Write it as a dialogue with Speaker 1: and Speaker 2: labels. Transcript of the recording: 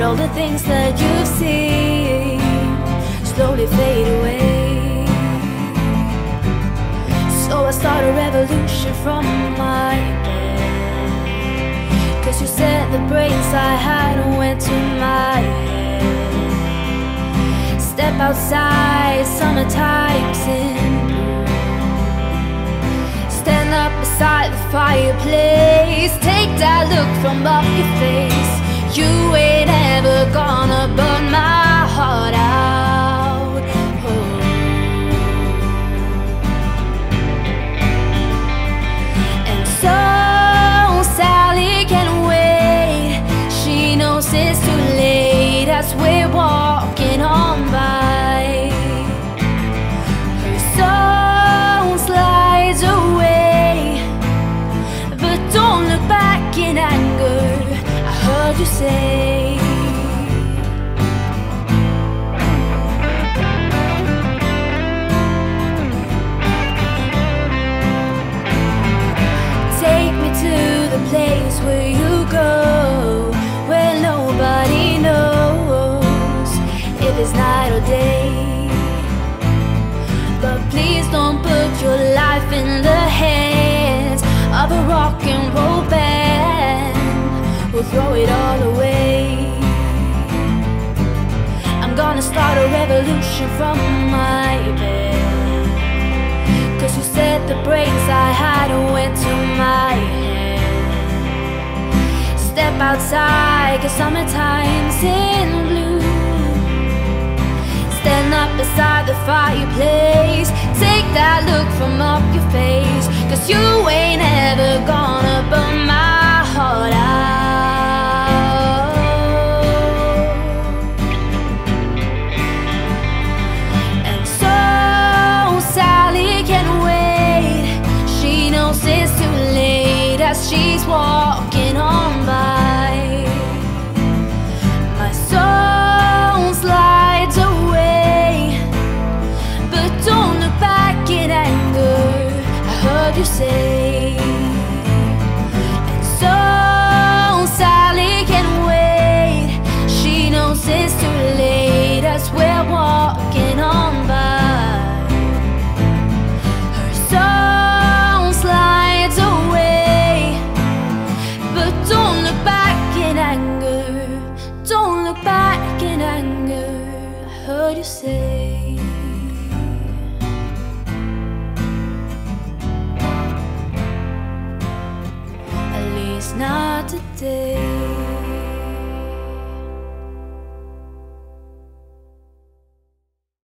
Speaker 1: all the things that you've seen slowly fade away. So I start a revolution from my bed, 'cause you said the brains I had went to my head. Step outside, summertime's in bloom. Stand up beside the fireplace, take that look from off your face. You ain't ever gonna burn my heart out. Oh. And so Sally can wait. She knows it's too late as we're walking on by. Her soul slides away, but don't look back in anger, I heard you say. Take me to the place where you go, where nobody knows if it's night or day. But please don't put your life in the hands of a rock and roll band. We'll throw it all away. I'm gonna start a revolution from my bed, 'cause you said the brains I had went to my head. Step outside, 'cause summertime's in bloom. Stand up beside the fireplace, take that look from off your face, 'cause you ain't ever gonna burn my heart out. And so Sally can wait. She knows it's too late as she's walking on by. My soul slides away, but don't look back in anger, I heard you say. And so Sally can wait. She knows it's too late as we're walking on by. Her soul slides away, but don't look back in anger. Don't look back in anger, I heard you say. At least not today.